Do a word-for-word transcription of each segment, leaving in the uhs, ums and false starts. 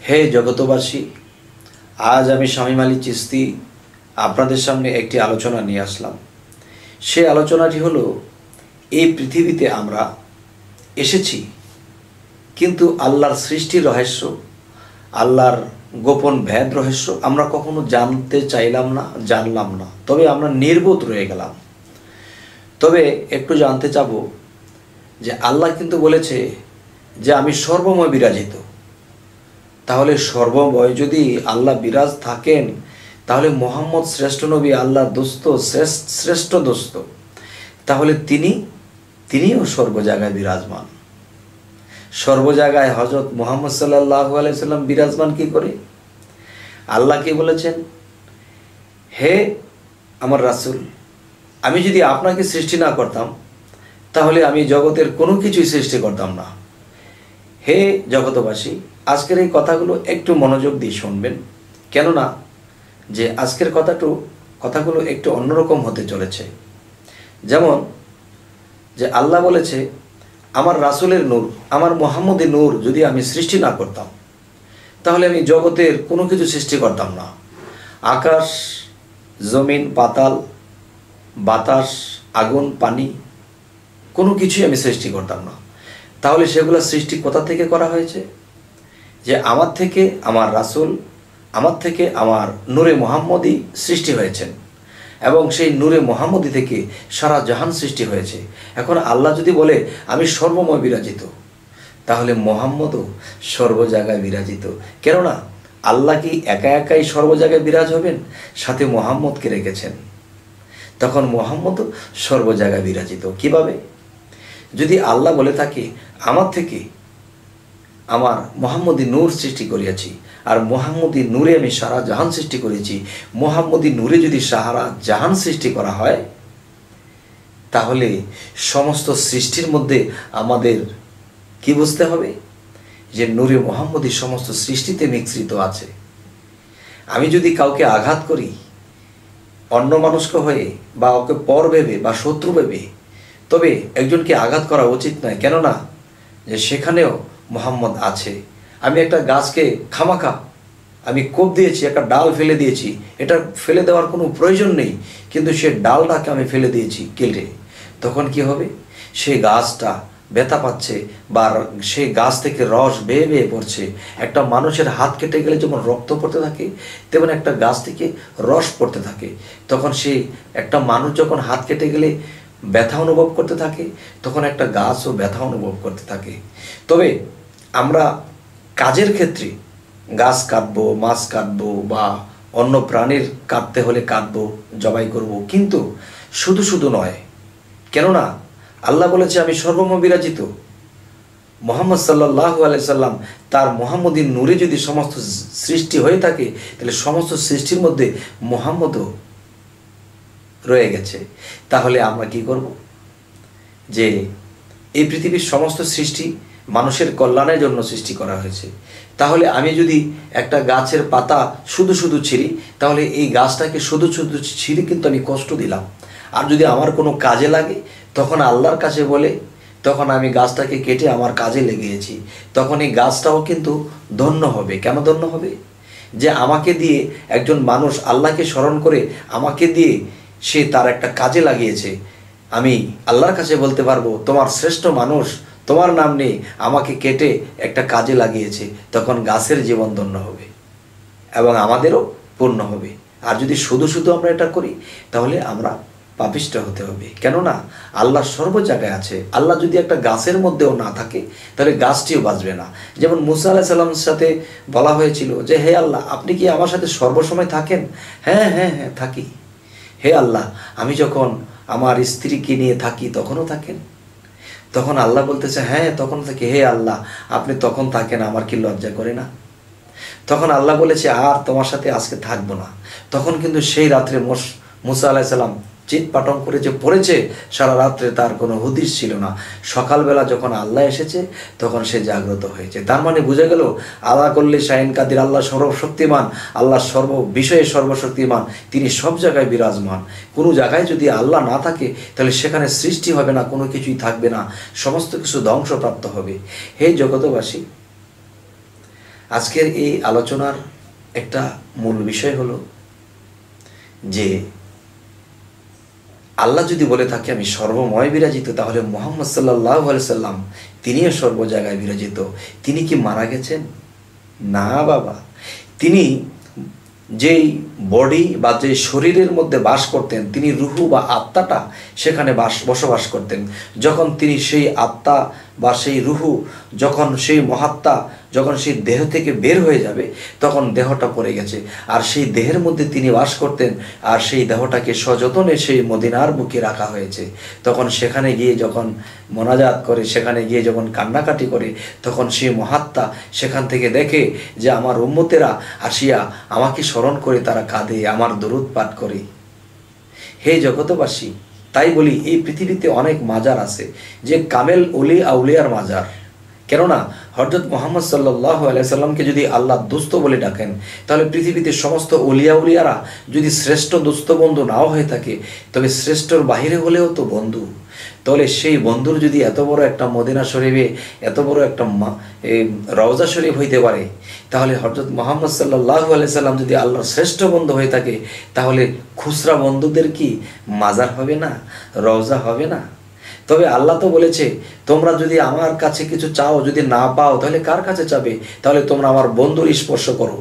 হে জগতবাসী, আজ আমি শামীম আলী চিশতি আপনাদের সামনে একটি আলোচনা নিয়ে আসলাম। সে আলোচনাটি হলো, এই পৃথিবীতে আমরা এসেছি কিন্তু আল্লাহর সৃষ্টির রহস্য, আল্লাহর গোপন ভেদ রহস্য আমরা কখনো জানতে চাইলাম না, জানলাম না, তবে আমরা নির্বোধ রয়ে গেলাম। তবে একটু জানতে চাব যে আল্লাহ কিন্তু বলেছে যে আমি সর্বময় বিরাজিত। তাহলে সর্বময় যদি আল্লাহ বিরাজ থাকেন, তাহলে মোহাম্মদ শ্রেষ্ঠ নবী, আল্লাহর দোস্ত, শ্রেষ্ঠ দোস্ত, তাহলে তিনি তিনিও সর্ব জায়গায় বিরাজমান। সর্ব জায়গায় হযরত মুহাম্মদ সাল্লাল্লাহু আলাইহি সাল্লাম বিরাজমান কি করে? আল্লাহ কি বলেছেন? হে আমার রাসূল, আমি যদি আপনাকে সৃষ্টি না করতাম তাহলে আমি জগতের কোনো কিছুই সৃষ্টি করতাম না। হে জগতবাসী, আজকের এই কথাগুলো একটু মনোযোগ দিয়ে শুনবেন, কেননা যে আজকের কথাটু কথাগুলো একটু অন্যরকম হতে চলেছে। যেমন যে আল্লাহ বলেছে, আমার রাসূলের নূর, আমার মুহাম্মদের নূর যদি আমি সৃষ্টি না করতাম তাহলে আমি জগতের কোনো কিছু সৃষ্টি করতাম না। আকাশ, জমিন, পাতাল, বাতাস, আগুন, পানি, কোনো কিছুই আমি সৃষ্টি করতাম না। তাহলে সেগুলো সৃষ্টি কোথা থেকে করা হয়েছে? যে আমার থেকে আমার রাসূল, আমার থেকে আমার নূরে মুহাম্মদী সৃষ্টি হয়েছেন, এবং সেই নূরে মুহাম্মদী থেকে সারা জাহান সৃষ্টি হয়েছে। এখন আল্লাহ যদি বলে আমি সর্বময় বিরাজিত, তাহলে মুহাম্মদও সর্ব জায়গায় বিরাজিত। কেননা আল্লাহ কি একা একাই সর্ব জায়গায় বিরাজ হবেন? সাথে মুহাম্মদকে রেখেছেন, তখন মুহাম্মদও সর্ব জায়গায় বিরাজিত। কিভাবে? যদি আল্লাহ বলে থাকে আমার থেকে আমার মুহাম্মদী নূর সৃষ্টি করিয়াছি, আর মুহাম্মদী নূরে আমি সারা জাহান সৃষ্টি করেছি, মুহাম্মদী নূরে যদি সারা জাহান সৃষ্টি করা হয়, তাহলে সমস্ত সৃষ্টির মধ্যে আমাদের কি বুঝতে হবে? যে নূরে মুহাম্মদী সমস্ত সৃষ্টিতে মিশ্রিত আছে। আমি যদি কাউকে আঘাত করি অন্য মানুষকে হয়ে, বা ওকে পর ভেবে বা শত্রু ভেবে, তবে একজনকে আঘাত করা উচিত নয়। কেননা যে সেখানেও মুহাম্মদ আছে। আমি একটা গাছকে খামাখা আমি কোপ দিয়েছি, একটা ডাল ফেলে দিয়েছি, এটা ফেলে দেওয়ার কোনো প্রয়োজন নেই, কিন্তু সে ডালটাকে আমি ফেলে দিয়েছি কেটে, তখন কি হবে? সেই গাছটা ব্যথা পাচ্ছে, বা সেই গাছ থেকে রস বেয়ে বেয়ে পড়ছে। একটা মানুষের হাত কেটে গেলে যেমন রক্ত পড়তে থাকে, তেমন একটা গাছ থেকে রস পড়তে থাকে। তখন সেই একটা মানুষ যখন হাত কেটে গেলে ব্যথা অনুভব করতে থাকে, তখন একটা গাছও ব্যথা অনুভব করতে থাকে। তবে আমরা কাজের ক্ষেত্রে গাছ কাটবো, মাছ কাটবো, বা অন্য প্রাণীর কাটতে হলে কাটবো, জবাই করব, কিন্তু শুধু শুধু নয়। কেননা আল্লাহ বলেছে আমি সর্বময় বিরাজিত। মুহাম্মদ সাল্লাল্লাহু আলাইহি সাল্লাম তার মুহাম্মদী নূরে যদি সমস্ত সৃষ্টি হয়ে থাকে, তাহলে সমস্ত সৃষ্টির মধ্যে মুহাম্মদও রয়ে গেছে। তাহলে আমরা কি করব? যে এই পৃথিবীর সমস্ত সৃষ্টি মানুষের কল্যাণের জন্য সৃষ্টি করা হয়েছে। তাহলে আমি যদি একটা গাছের পাতা শুধু শুধু ছিঁড়ি, তাহলে এই গাছটাকে শুধু শুধু ছিঁড়ে কিন্তু আমি কষ্ট দিলাম। আর যদি আমার কোনো কাজে লাগে, তখন আল্লাহর কাছে বলে, তখন আমি গাছটাকে কেটে আমার কাজে লেগেছি, তখন এই গাছটাও কিন্তু ধন্য হবে। কেন ধন্য হবে? যে আমাকে দিয়ে একজন মানুষ আল্লাহকে স্মরণ করে আমাকে দিয়ে সে তার একটা কাজে লাগিয়েছে। আমি আল্লাহর কাছে বলতে পারবো তোমার শ্রেষ্ঠ মানুষ তোমার নাম নেই, আমাকে কেটে একটা কাজে লাগিয়েছে, তখন গাছের জীবন ধন্য হবে এবং আমাদেরও পূর্ণ হবে। আর যদি শুধু শুধু আমরা এটা করি, তাহলে আমরা পাপিষ্ঠ হতে হবে। কেননা আল্লাহ সর্ব জায়গায় আছে। আল্লাহ যদি একটা গাছের মধ্যেও না থাকে, তাহলে গাছটিও বাঁচবে না। যেমন মুসা আলাইহিস সালামের সাথে বলা হয়েছিল যে হে আল্লাহ, আপনি কি আমার সাথে সর্বসময় থাকেন? হ্যাঁ হ্যাঁ হ্যাঁ থাকি। হে আল্লাহ, আমি যখন আমার স্ত্রীকে নিয়ে থাকি তখনও থাকেন? তখন আল্লাহ বলতেছে হ্যাঁ তখন থাকি। হে আল্লাহ, আপনি তখন থাকেন, আমার কি লজ্জা করে না? তখন আল্লাহ বলেছে আর তোমার সাথে আজকে থাকবো না। তখন কিন্তু সেই রাত্রে মুসা আলাইহিস সালাম চিৎ পাটন করে যে পড়েছে, সারা রাত্রে তার কোনো হুদিস ছিল না। সকালবেলা যখন আল্লাহ এসেছে, তখন সে জাগ্রত হয়েছে। তার মানে বোঝা গেল আল্লাহ করলে শাহিন কাদির, আল্লাহ সর্বশক্তিমান, আল্লাহ সর্ব বিষয়ে সর্বশক্তিমান, তিনি সব জায়গায় বিরাজমান। কোনো জায়গায় যদি আল্লাহ না থাকে, তাহলে সেখানে সৃষ্টি হবে না, কোনো কিছুই থাকবে না, সমস্ত কিছু ধ্বংসপ্রাপ্ত হবে। হে জগতবাসী, আজকের এই আলোচনার একটা মূল বিষয় হলো যে আল্লাহ যদি বলে থাকে আমি সর্বময় বিরাজিত, তাহলে মুহাম্মদ সাল্লাল্লাহু আলাইহি সাল্লাম তিনিও সর্ব জায়গায় বিরাজিত। তিনি কি মারা গেছেন? না বাবা, তিনি যেই বডি বা যে শরীরের মধ্যে বাস করতেন, তিনি রুহু বা আত্মাটা সেখানে বাস বসবাস করতেন। যখন তিনি সেই আত্মা বা সেই রুহু, যখন সেই মহাত্মা যখন সেই দেহ থেকে বের হয়ে যাবে, তখন দেহটা পড়ে গেছে, আর সেই দেহের মধ্যে তিনি বাস করতেন, আর সেই দেহটাকে সযত্নে সেই মদিনার বুকে রাখা হয়েছে। তখন সেখানে গিয়ে যখন মোনাজাত করে, সেখানে গিয়ে যখন কান্নাকাটি করে, তখন সেই মহাত্মা সেখান থেকে দেখে যে আমার উম্মতেরা আসিয়া আমাকে স্মরণ করে তারা কাঁদে, আমার দরুদ পাঠ করে। হে জগতবাসী, তাই বলি এই পৃথিবীতে অনেক মাজার আছে যে কামেল ওলি আউলিয়ার মাজার। কেননা হযরত মুহাম্মদ সাল্লাল্লাহু আলাইহি সাল্লামকে যদি আল্লাহ দোস্ত বলে ডাকেন, তাহলে পৃথিবীতে সমস্ত ওলিয়া উলিয়ারা যদি শ্রেষ্ঠ দোস্ত বন্ধু নাও হয়ে থাকে, তবে শ্রেষ্ঠর বাহিরে হলেও তো বন্ধু। তাহলে সেই বন্ধুর যদি এত বড় একটা মদিনা শরীফে এত বড় একটা রওজা শরীফ হইতে পারে, তাহলে হযরত মুহাম্মদ সাল্লাল্লাহু আলাইহি সাল্লাম যদি আল্লাহর শ্রেষ্ঠ বন্ধু হয়ে থাকে, তাহলে খুচরা বন্ধুদের কি মাজার হবে না, রওজা হবে না? তবে আল্লাহ তো বলেছে তোমরা যদি আমার কাছে কিছু চাও, যদি না পাও তাহলে কার কাছে চাবে? তাহলে তোমরা আমার বন্ধুর স্পর্শ করো,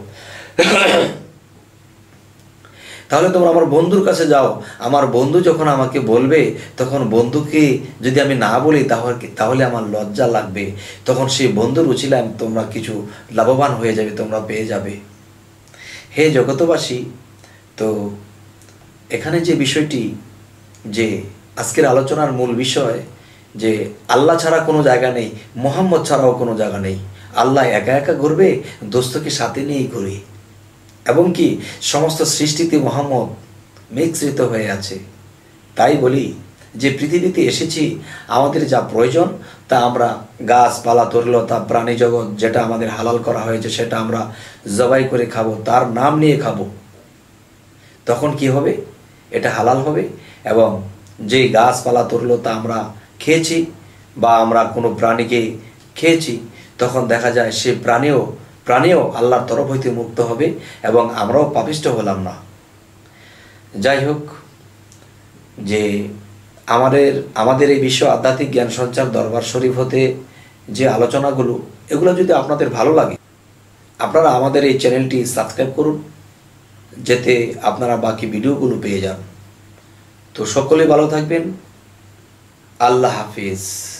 তাহলে তোমরা আমার বন্ধুর কাছে যাও। আমার বন্ধু যখন আমাকে বলবে, তখন বন্ধুকে যদি আমি না বলি তাহলে তাহলে আমার লজ্জা লাগবে, তখন সেই বন্ধুর উছিলাম তোমরা কিছু লাভবান হয়ে যাবে, তোমরা পেয়ে যাবে। হে জগতবাসী, তো এখানে যে বিষয়টি, যে আজকের আলোচনার মূল বিষয় যে আল্লাহ ছাড়া কোনো জায়গা নেই, মুহাম্মদ ছাড়াও কোনো জায়গা নেই। আল্লাহ একা একা ঘুরবে, দোস্তকে সাথে নিয়েই ঘুরে, এবং কি সমস্ত সৃষ্টিতে মুহাম্মদ মিশ্রিত হয়ে আছে। তাই বলি যে পৃথিবীতে এসেছি, আমাদের যা প্রয়োজন তা আমরা গাছপালা তরুলতা প্রাণী জগৎ যেটা আমাদের হালাল করা হয়েছে সেটা আমরা জবাই করে খাবো, তার নাম নিয়ে খাবো। তখন কি হবে? এটা হালাল হবে। এবং যে গাছপালা তরুলতা আমরা খেয়েছি বা আমরা কোনো প্রাণীকে খেয়েছি, তখন দেখা যায় সে প্রাণীও প্রাণীও আল্লাহর তরফ হইতে মুক্ত হবে এবং আমরাও পাপিষ্ঠ হলাম না। যাই হোক, যে আমাদের আমাদের এই বিশ্ব আধ্যাত্মিক জ্ঞান সঞ্চার দরবার শরীফ হতে যে আলোচনাগুলো, এগুলো যদি আপনাদের ভালো লাগে, আপনারা আমাদের এই চ্যানেলটি সাবস্ক্রাইব করুন, যাতে আপনারা বাকি ভিডিওগুলো পেয়ে যান। তো সকলে ভালো থাকবেন। আল্লাহ হাফিজ।